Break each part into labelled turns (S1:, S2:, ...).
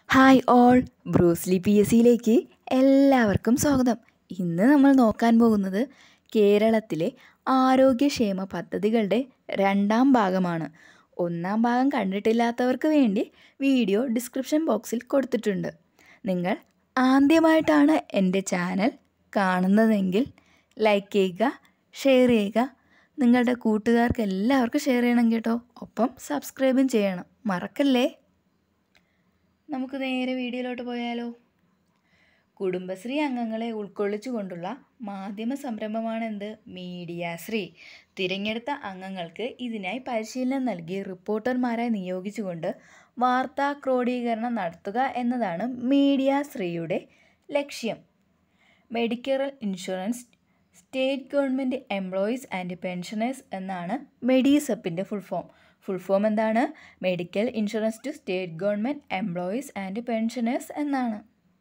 S1: Hi all, Bruce Lee PSCയിലേക്ക് എല്ലാവർക്കും സ്വാഗതം. ഇന്ന് നമ്മൾ നോക്കാൻ പോകുന്നത് കേരളത്തിലെ ആരോഗ്യക്ഷേമ പദ്ധതികളുടെ രണ്ടാം ഭാഗമാണ്. ഒന്നാം ഭാഗം കണ്ടിട്ടില്ലാത്തവർക്ക് വേണ്ടി വീഡിയോ ഡിസ്ക്രിപ്ഷൻ ബോക്സിൽ കൊടുത്തിട്ടുണ്ട്. നിങ്ങൾ ആദ്യമായിട്ടാണ് എൻ്റെ ചാനൽ കാണുന്നതെങ്കിൽ ലൈക്ക് ചെയ്യുക, ഷെയർ ചെയ്യുക. നിങ്ങളുടെ കൂട്ടുകാർക്ക് എല്ലാവർക്കും ഷെയർ ചെയ്യണം കേട്ടോ. ഒപ്പം സബ്സ്ക്രൈബും ചെയ്യണം, മറക്കല്ലേ. നമുക്ക് നേരെ വീഡിയോയിലോട്ട് പോയാലോ. കുടുംബശ്രീ അംഗങ്ങളെ ഉൾക്കൊള്ളിച്ചുകൊണ്ടുള്ള മാധ്യമ സംരംഭമാണ് മീഡിയാശ്രീ. തിരഞ്ഞെടുത്ത അംഗങ്ങൾക്ക് ഇതിനായി പരിശീലനം നൽകി റിപ്പോർട്ടർമാരായി നിയോഗിച്ചുകൊണ്ട് വാർത്താ ക്രോഡീകരണം നടത്തുക എന്നതാണ് മീഡിയാശ്രീയുടെ ലക്ഷ്യം. Medical insurance state government employees and pensioners എന്നാണ് മെഡിസെപ്പിൻ്റെ ഫുൾ ഫോം എന്താണ്? Medical insurance to state government employees and pensioners എന്നാണ്.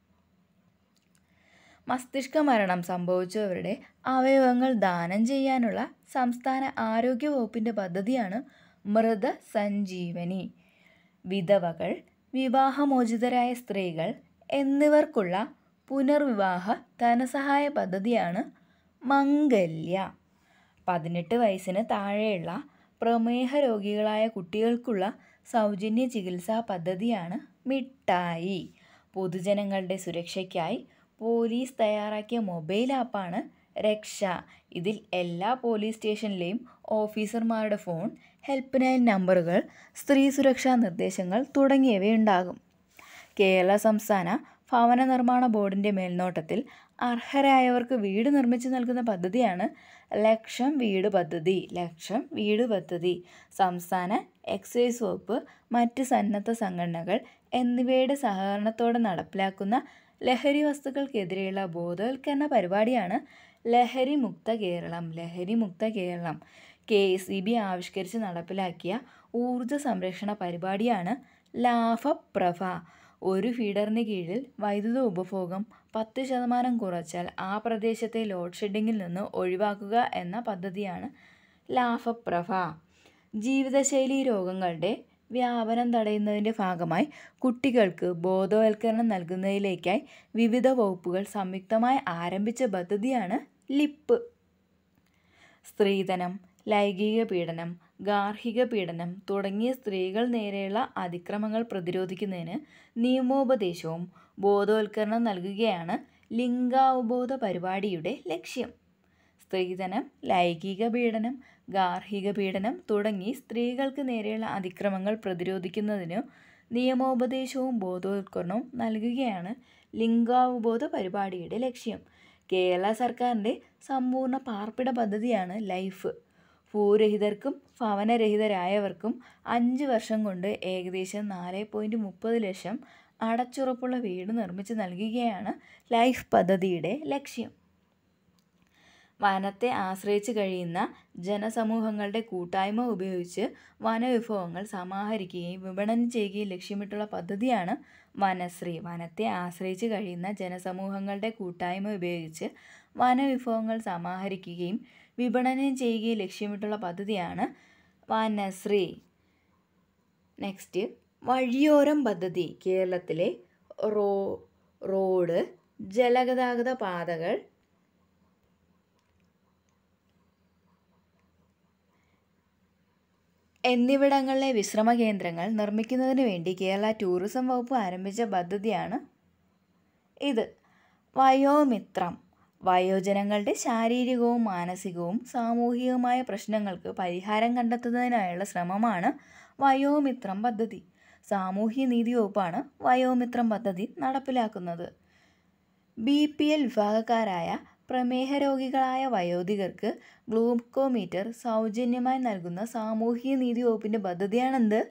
S1: മസ്തിഷ്ക മരണം സംഭവിച്ചവരുടെ അവയവങ്ങൾ ദാനം ചെയ്യാനുള്ള സംസ്ഥാന ആരോഗ്യ വകുപ്പിൻ്റെ പദ്ധതിയാണ് മൃതസഞ്ജീവനി. വിധവകൾ, വിവാഹമോചിതരായ സ്ത്രീകൾ എന്നിവർക്കുള്ള പുനർവിവാഹ ധനസഹായ പദ്ധതിയാണ് മംഗല്യ. 18 വയസ്സിന് താഴെയുള്ള പ്രമേഹ രോഗികളായ കുട്ടികൾക്കുള്ള സൗജന്യ ചികിത്സാ പദ്ധതിയാണ് മിഠായി. പൊതുജനങ്ങളുടെ സുരക്ഷയ്ക്കായി പോലീസ് തയ്യാറാക്കിയ മൊബൈൽ ആപ്പാണ് രക്ഷ. ഇതിൽ എല്ലാ പോലീസ് സ്റ്റേഷനിലെയും ഓഫീസർമാരുടെ ഫോൺ, ഹെൽപ്പ് ലൈൻ നമ്പറുകൾ, സ്ത്രീ സുരക്ഷാ നിർദ്ദേശങ്ങൾ തുടങ്ങിയവയുണ്ടാകും. കേരള സംസ്ഥാന ഭവന നിർമ്മാണ ബോർഡിൻ്റെ മേൽനോട്ടത്തിൽ അർഹരായവർക്ക് വീട് നിർമ്മിച്ചു നൽകുന്ന പദ്ധതിയാണ് ലക്ഷം വീട് പദ്ധതി. സംസ്ഥാന എക്സൈസ് വകുപ്പ്, മറ്റ് സന്നദ്ധ സംഘടനകൾ എന്നിവയുടെ സഹകരണത്തോടെ നടപ്പിലാക്കുന്ന ലഹരി വസ്തുക്കൾക്കെതിരെയുള്ള ബോധവൽക്കരണ പരിപാടിയാണ് ലഹരി മുക്ത കേരളം. KSEB ആവിഷ്കരിച്ച് നടപ്പിലാക്കിയ ഊർജ്ജ സംരക്ഷണ പരിപാടിയാണ് ലാഭപ്രഭ. ഒരു ഫീഡറിന് കീഴിൽ വൈദ്യുത ഉപഭോഗം 10% കുറച്ചാൽ ആ പ്രദേശത്തെ ലോഡ് ഷെഡിങ്ങിൽ നിന്ന് ഒഴിവാക്കുക എന്ന പദ്ധതിയാണ് ലാഭപ്രഭ. ജീവിതശൈലി രോഗങ്ങളുടെ വ്യാപനം തടയുന്നതിൻ്റെ ഭാഗമായി കുട്ടികൾക്ക് ബോധവൽക്കരണം നൽകുന്നതിലേക്കായി വിവിധ വകുപ്പുകൾ സംയുക്തമായി ആരംഭിച്ച പദ്ധതിയാണ് ലിപ്പ്. സ്ത്രീധനം, ലൈംഗിക പീഡനം, ഗാർഹിക പീഡനം തുടങ്ങിയ സ്ത്രീകൾ നേരെയുള്ള അതിക്രമങ്ങൾ പ്രതിരോധിക്കുന്നതിന് നിയമോപദേശവും ബോധവൽക്കരണം നൽകുകയാണ് ലിംഗാവബോധ പരിപാടിയുടെ ലക്ഷ്യം. സ്ത്രീധനം, ലൈംഗിക പീഡനം, ഗാർഹിക പീഡനം തുടങ്ങി സ്ത്രീകൾക്ക് നേരെയുള്ള അതിക്രമങ്ങൾ പ്രതിരോധിക്കുന്നതിന് നിയമോപദേശവും ബോധവൽക്കരണവും നൽകുകയാണ് ലിംഗാവബോധ പരിപാടിയുടെ ലക്ഷ്യം. കേരള സർക്കാരിൻ്റെ സമ്പൂർണ്ണ പാർപ്പിട പദ്ധതിയാണ് ലൈഫ്. ഭൂരഹിതർക്കും ഭവനരഹിതരായവർക്കും 5 വർഷം കൊണ്ട് ഏകദേശം 4.30 ലക്ഷം അടച്ചുറപ്പുള്ള വീട് നിർമ്മിച്ച് നൽകുകയാണ് ലൈഫ് പദ്ധതിയുടെ ലക്ഷ്യം. വനത്തെ ആശ്രയിച്ച് കഴിയുന്ന ജനസമൂഹങ്ങളുടെ കൂട്ടായ്മ ഉപയോഗിച്ച് വനവിഭവങ്ങൾ സമാഹരിക്കുകയും വിപണനം ചെയ്യുകയും ലക്ഷ്യമിട്ടുള്ള പദ്ധതിയാണ് വനശ്രീ. വനത്തെ ആശ്രയിച്ച് കഴിയുന്ന ജനസമൂഹങ്ങളുടെ കൂട്ടായ്മ ഉപയോഗിച്ച് വനവിഭവങ്ങൾ സമാഹരിക്കുകയും വിപണനം ചെയ്യുകയും ലക്ഷ്യമിട്ടുള്ള പദ്ധതിയാണ് വനശ്രീ. നെക്സ്റ്റ്, വഴിയോരം പദ്ധതി. കേരളത്തിലെ റോഡ്, ജലഗതാഗത പാതകൾ എന്നിവിടങ്ങളിലെ വിശ്രമ കേന്ദ്രങ്ങൾ നിർമ്മിക്കുന്നതിന് വേണ്ടി കേരള ടൂറിസം വകുപ്പ് ആരംഭിച്ച പദ്ധതിയാണ് ഇത്. വയോമിത്രം. വയോജനങ്ങളുടെ ശാരീരികവും മാനസികവും സാമൂഹികവുമായ പ്രശ്നങ്ങൾക്ക് പരിഹാരം കണ്ടെത്തുന്നതിനായുള്ള ശ്രമമാണ് വയോമിത്രം പദ്ധതി. സാമൂഹ്യനീതി വകുപ്പാണ് വയോമിത്രം പദ്ധതി നടപ്പിലാക്കുന്നത്. BPL വിഭാഗക്കാരായ പ്രമേഹ രോഗികളായ വയോധികർക്ക് ഗ്ലൂക്കോമീറ്റർ സൗജന്യമായി നൽകുന്ന സാമൂഹ്യനീതി വകുപ്പിൻ്റെ പദ്ധതിയാണെന്ത്?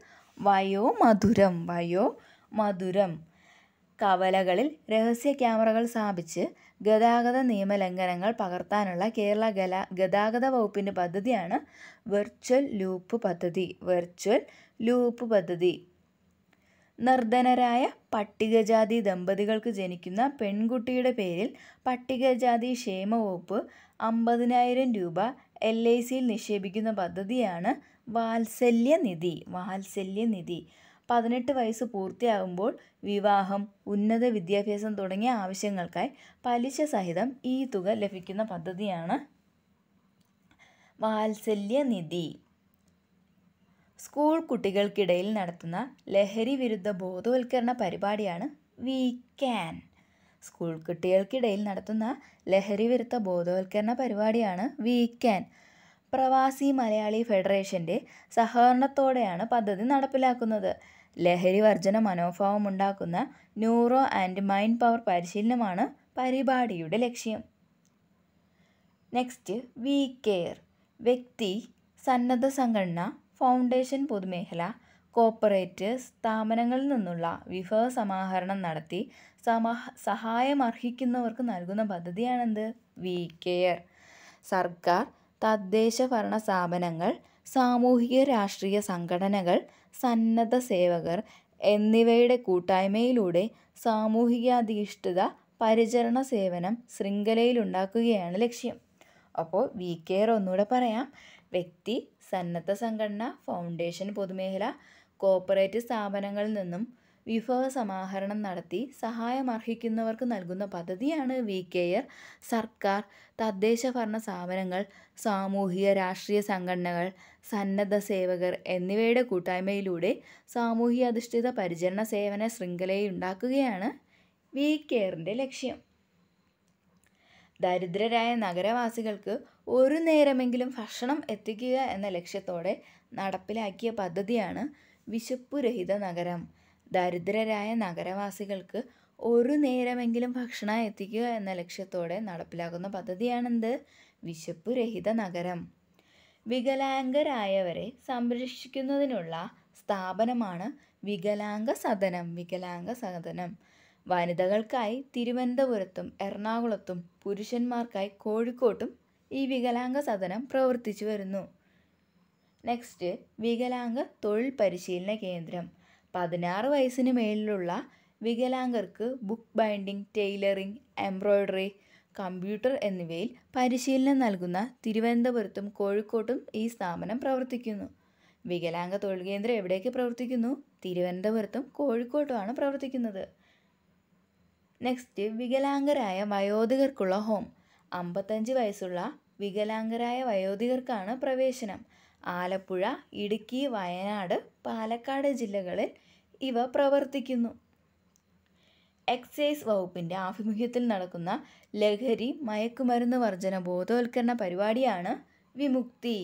S1: വയോമധുരം. കവലകളിൽ രഹസ്യ ക്യാമറകൾ സ്ഥാപിച്ച് ഗതാഗത നിയമലംഘനങ്ങൾ പകർത്താനുള്ള കേരള ഗതാഗത വകുപ്പിൻ്റെ പദ്ധതിയാണ് വെർച്വൽ ലൂപ്പ് പദ്ധതി. നിർധനരായ പട്ടികജാതി ദമ്പതികൾക്ക് ജനിക്കുന്ന പെൺകുട്ടിയുടെ പേരിൽ പട്ടികജാതി ക്ഷേമ വകുപ്പ് 50,000 രൂപ LICയിൽ നിക്ഷേപിക്കുന്ന പദ്ധതിയാണ് വാത്സല്യനിധി. 18 വയസ്സ് പൂർത്തിയാകുമ്പോൾ വിവാഹം, ഉന്നത വിദ്യാഭ്യാസം തുടങ്ങിയ ആവശ്യങ്ങൾക്കായി പലിശ സഹിതം ഈ തുക ലഭിക്കുന്ന പദ്ധതിയാണ് വാത്സല്യനിധി. സ്കൂൾ കുട്ടികൾക്കിടയിൽ നടത്തുന്ന ലഹരി വിരുദ്ധ ബോധവൽക്കരണ പരിപാടിയാണ് വീക്കാൻ. സ്കൂൾ കുട്ടികൾക്കിടയിൽ നടത്തുന്ന ലഹരി വിരുദ്ധ ബോധവൽക്കരണ പരിപാടിയാണ് വീക്കാൻ. പ്രവാസി മലയാളി ഫെഡറേഷൻ്റെ സഹകരണത്തോടെയാണ് പദ്ധതി നടപ്പിലാക്കുന്നത്. ലഹരി വർജന മനോഭാവം ഉണ്ടാക്കുന്ന ന്യൂറോ ആൻഡ് മൈൻഡ് പവർ പരിശീലനമാണ് പരിപാടിയുടെ ലക്ഷ്യം. Next, we care. വ്യക്തി, സന്നദ്ധ സംഘടന, ഫൗണ്ടേഷൻ, പൊതുമേഖല, കോർപ്പറേറ്റ് സ്ഥാപനങ്ങളിൽ നിന്നുള്ള വിഭവ സമാഹരണം നടത്തി സഹായമർഹിക്കുന്നവർക്ക് നൽകുന്ന പദ്ധതിയാണെന്ത്? V care. സർക്കാർ, തദ്ദേശ ഭരണ സ്ഥാപനങ്ങൾ, സാമൂഹിക രാഷ്ട്രീയ സംഘടനകൾ, സന്നദ്ധ സേവകർ എന്നിവയുടെ കൂട്ടായ്മയിലൂടെ സാമൂഹികാധിഷ്ഠിത പരിചരണ സേവനം ശൃംഖലയിലുണ്ടാക്കുകയാണ് ലക്ഷ്യം. അപ്പോൾ വി കെയർ ഒന്നുകൂടെ പറയാം. വ്യക്തി, സന്നദ്ധ സംഘടന, ഫൗണ്ടേഷൻ, പൊതുമേഖല, കോർപ്പറേറ്റ് സ്ഥാപനങ്ങളിൽ നിന്നും വിഭവ സമാഹരണം നടത്തി സഹായമർഹിക്കുന്നവർക്ക് നൽകുന്ന പദ്ധതിയാണ് വി കെയർ. സർക്കാർ, തദ്ദേശ ഭരണ സ്ഥാപനങ്ങൾ, സാമൂഹിക രാഷ്ട്രീയ സംഘടനകൾ, സന്നദ്ധ സേവകർ എന്നിവയുടെ കൂട്ടായ്മയിലൂടെ സാമൂഹിക അധിഷ്ഠിത പരിചരണ സേവന ശൃംഖലയുണ്ടാക്കുകയാണ് വി കെയറിൻ്റെ ലക്ഷ്യം. ദരിദ്രരായ നഗരവാസികൾക്ക് ഒരു നേരമെങ്കിലും ഭക്ഷണം എത്തിക്കുക എന്ന ലക്ഷ്യത്തോടെ നടപ്പിലാക്കിയ പദ്ധതിയാണ് വിശപ്പുരഹിത നഗരം. ദരിദ്രരായ നഗരവാസികൾക്ക് ഒരു നേരമെങ്കിലും ഭക്ഷണം എത്തിക്കുക എന്ന ലക്ഷ്യത്തോടെ നടപ്പിലാക്കുന്ന പദ്ധതിയാണെന്ത്? വിശപ്പുരഹിത നഗരം. വികലാംഗരായവരെ സംരക്ഷിക്കുന്നതിനുള്ള സ്ഥാപനമാണ് വികലാംഗ സദനം. വനിതകൾക്കായി തിരുവനന്തപുരത്തും എറണാകുളത്തും പുരുഷന്മാർക്കായി കോഴിക്കോട്ടും ഈ വികലാംഗ സദനം പ്രവർത്തിച്ചു വരുന്നു. നെക്സ്റ്റ്, വികലാംഗ തൊഴിൽ പരിശീലന കേന്ദ്രം. 16 വയസ്സിന് മേലുള്ള വികലാംഗർക്ക് book binding, tailoring, embroidery, computer എന്നിവയിൽ പരിശീലനം നൽകുന്ന തിരുവനന്തപുരത്തും കോഴിക്കോട്ടും ഈ സ്ഥാപനം പ്രവർത്തിക്കുന്നു. വികലാംഗ തൊഴിൽ കേന്ദ്രം എവിടെയൊക്കെ പ്രവർത്തിക്കുന്നു? തിരുവനന്തപുരത്തും കോഴിക്കോട്ടുമാണ് പ്രവർത്തിക്കുന്നത്. Next, വികലാംഗരായ വയോധികർക്കുള്ള home. 55 വയസ്സുള്ള വികലാംഗരായ വയോധികർക്കാണ് പ്രവേശനം. ആലപ്പുഴ, ഇടുക്കി, വയനാട്, പാലക്കാട് ജില്ലകളിൽ ഇവ പ്രവർത്തിക്കുന്നു. എക്സൈസ് വകുപ്പിൻ്റെ ആഭിമുഖ്യത്തിൽ നടക്കുന്ന ലഹരി മയക്കുമരുന്ന് വർജന ബോധവൽക്കരണ പരിപാടിയാണ് വിമുക്തി.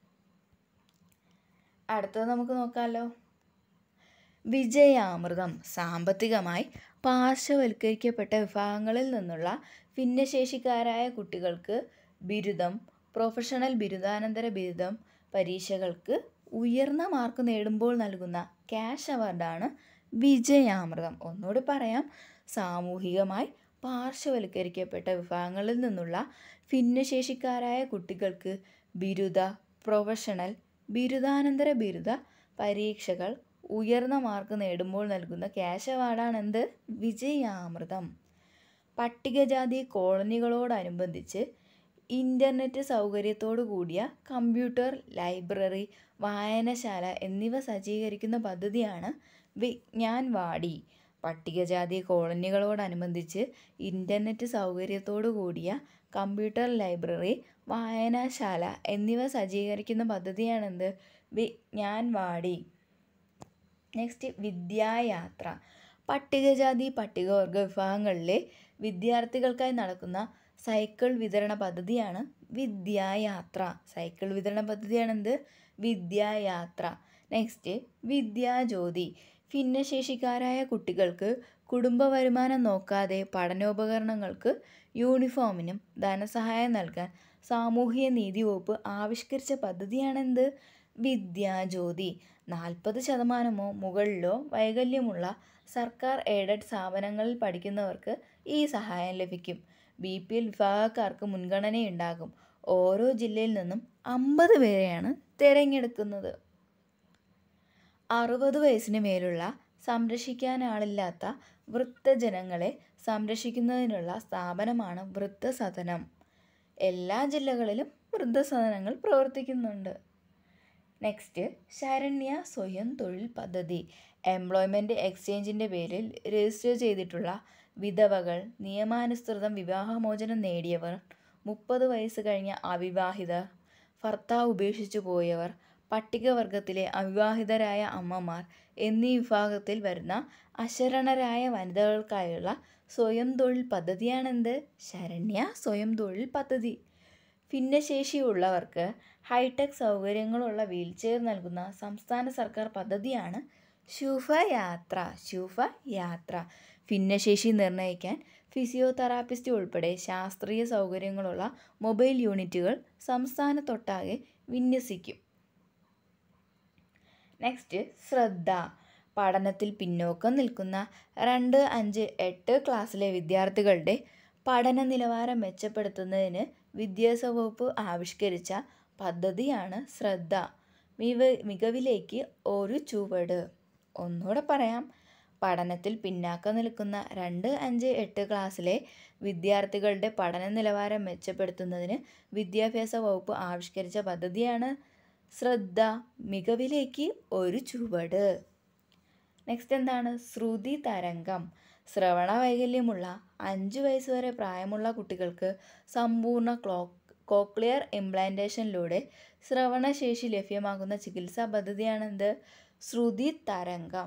S1: അടുത്തത് നമുക്ക് നോക്കാമല്ലോ. വിജയാമൃതം. സാമ്പത്തികമായി പാർശ്വവൽക്കരിക്കപ്പെട്ട വിഭാഗങ്ങളിൽ നിന്നുള്ള ഭിന്നശേഷിക്കാരായ കുട്ടികൾക്ക് ബിരുദം, പ്രൊഫഷണൽ ബിരുദാനന്തര ബിരുദം പരീക്ഷകൾക്ക് ഉയർന്ന മാർക്ക് നേടുമ്പോൾ നൽകുന്ന ക്യാഷ് അവാർഡാണ് വിജയാമൃതം. ഒന്നുകൂടി പറയാം. സാമൂഹികമായി പാർശ്വവൽക്കരിക്കപ്പെട്ട വിഭാഗങ്ങളിൽ നിന്നുള്ള ഭിന്നശേഷിക്കാരായ കുട്ടികൾക്ക് ബിരുദ, പ്രൊഫഷണൽ, ബിരുദാനന്തര ബിരുദ പരീക്ഷകൾ ഉയർന്ന മാർക്ക് നേടുമ്പോൾ നൽകുന്ന ക്യാഷ് അവാർഡാണ് എന്ത്? വിജയാമൃതം. പട്ടികജാതി കോളനികളോടനുബന്ധിച്ച് ഇൻ്റർനെറ്റ് സൗകര്യത്തോടു കൂടിയ കമ്പ്യൂട്ടർ, ലൈബ്രറി, വായനശാല എന്നിവ സജ്ജീകരിക്കുന്ന പദ്ധതിയാണ് വിജ്ഞാൻ വാടി. പട്ടികജാതി കോളനികളോടനുബന്ധിച്ച് ഇൻ്റർനെറ്റ് സൗകര്യത്തോടു കൂടിയ കമ്പ്യൂട്ടർ, ലൈബ്രറി, വായനശാല എന്നിവ സജ്ജീകരിക്കുന്ന പദ്ധതിയാണെന്ത്? വിജ്ഞാൻ വാടി. നെക്സ്റ്റ്, വിദ്യായാത്ര. പട്ടികജാതി പട്ടികവർഗ വിഭാഗങ്ങളിലെ വിദ്യാർത്ഥികൾക്കായി നടക്കുന്ന സൈക്കിൾ വിതരണ പദ്ധതിയാണ് വിദ്യായാത്ര. സൈക്കിൾ വിതരണ പദ്ധതിയാണെന്ത്? വിദ്യായാത്ര. നെക്സ്റ്റ്, വിദ്യാജ്യോതി. ഭിന്നശേഷിക്കാരായ കുട്ടികൾക്ക് കുടുംബ വരുമാനം നോക്കാതെ പഠനോപകരണങ്ങൾക്ക്, യൂണിഫോമിനും ധനസഹായം നൽകാൻ സാമൂഹ്യ നീതി വകുപ്പ് ആവിഷ്കരിച്ച പദ്ധതിയാണെന്ത്? വിദ്യാജ്യോതി. 40% മുകളിലോ വൈകല്യമുള്ള സർക്കാർ എയ്ഡഡ് സ്ഥാപനങ്ങളിൽ പഠിക്കുന്നവർക്ക് ഈ സഹായം ലഭിക്കും. BPL വിഭാഗക്കാർക്ക് മുൻഗണനയുണ്ടാകും. ഓരോ ജില്ലയിൽ നിന്നും 50 പേരെയാണ് തിരഞ്ഞെടുക്കുന്നത്. 60 വയസ്സിന് മേലുള്ള സംരക്ഷിക്കാനാളില്ലാത്ത വൃദ്ധജനങ്ങളെ സംരക്ഷിക്കുന്നതിനുള്ള സ്ഥാപനമാണ് വൃദ്ധസദനം. എല്ലാ ജില്ലകളിലും വൃദ്ധസദനങ്ങൾ പ്രവർത്തിക്കുന്നുണ്ട്. നെക്സ്റ്റ്, ശരണ്യ സ്വയം തൊഴിൽ പദ്ധതി. എംപ്ലോയ്മെൻറ്റ് എക്സ്ചേഞ്ചിൻ്റെ പേരിൽ രജിസ്റ്റർ ചെയ്തിട്ടുള്ള വിധവകൾ, നിയമാനുസൃതം വിവാഹമോചനം നേടിയവർ, 30 വയസ്സ് കഴിഞ്ഞ അവിവാഹിതർ, ഭർത്താവ് ഉപേക്ഷിച്ചു പോയവർ, പട്ടികവർഗത്തിലെ അവിവാഹിതരായ അമ്മമാർ എന്നീ വിഭാഗത്തിൽ വരുന്ന അശരണരായ വനിതകൾക്കായുള്ള സ്വയം തൊഴിൽ പദ്ധതിയാണെന്ത്? ശരണ്യ സ്വയം തൊഴിൽ പദ്ധതി. ഭിന്നശേഷിയുള്ളവർക്ക് ഹൈടെക് സൗകര്യങ്ങളുള്ള വീൽചെയർ നൽകുന്ന സംസ്ഥാന സർക്കാർ പദ്ധതിയാണ് ശുഭയാത്ര. ശുഭയാത്ര. ഭിന്നശേഷി നിർണ്ണയിക്കാൻ ഫിസിയോതെറാപ്പിസ്റ്റ് ഉൾപ്പെടെ ശാസ്ത്രീയ സൗകര്യങ്ങളുള്ള മൊബൈൽ യൂണിറ്റുകൾ സംസ്ഥാനത്തൊട്ടാകെ വിന്യസിക്കും. നെക്സ്റ്റ്, ശ്രദ്ധ. പഠനത്തിൽ പിന്നോക്കം നിൽക്കുന്ന 2, 5, 8 ക്ലാസ്സിലെ വിദ്യാർത്ഥികളുടെ പഠന നിലവാരം മെച്ചപ്പെടുത്തുന്നതിന് വിദ്യാഭ്യാസ വകുപ്പ് ആവിഷ്കരിച്ച പദ്ധതിയാണ് ശ്രദ്ധ. മികവിലേക്ക് ഒരു ചുവട്. ഒന്നുകൂടെ പറയാം. പഠനത്തിൽ പിന്നാക്കം നിൽക്കുന്ന 2, 5, 8 ക്ലാസ്സിലെ വിദ്യാർത്ഥികളുടെ പഠന നിലവാരം മെച്ചപ്പെടുത്തുന്നതിന് വിദ്യാഭ്യാസ വകുപ്പ് ആവിഷ്കരിച്ച പദ്ധതിയാണ് ശ്രദ്ധ. മികവിലേക്ക് ഒരു ചുവട്. നെക്സ്റ്റ് എന്താണ്? ശ്രുതി തരംഗം. ശ്രവണ വൈകല്യമുള്ള 5 വയസ്സ് വരെ പ്രായമുള്ള കുട്ടികൾക്ക് സമ്പൂർണ്ണ കോക്ലിയർ ഇംപ്ലാന്റേഷനിലൂടെ ശ്രവണശേഷി ലഭ്യമാക്കുന്ന ചികിത്സാ പദ്ധതിയാണെന്ത്? ശ്രുതി തരംഗം.